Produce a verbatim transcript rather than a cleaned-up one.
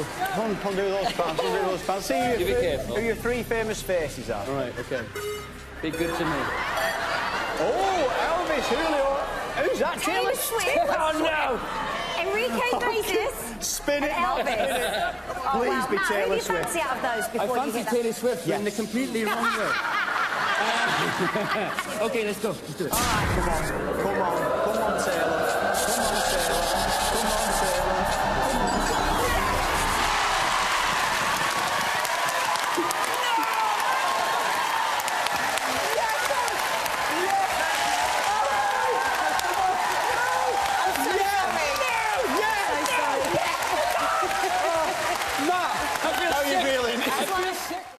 Come on, come on, do those pants, do those pants. See who, you be careful. who your three famous faces are. All right, OK. Be good to me. Oh, Elvis, Julio. Who's that? Taylor Swift. Oh, no. Enrique Iglesias. Spin it, and Elvis. Please oh, well, be Matt, Taylor who do you Swift. fancy out of those before I you fancy get Taylor Swift, yes. in the completely wrong way. uh, OK, let's go. Let's do it. All right, come on. Come on. Come on, Taylor.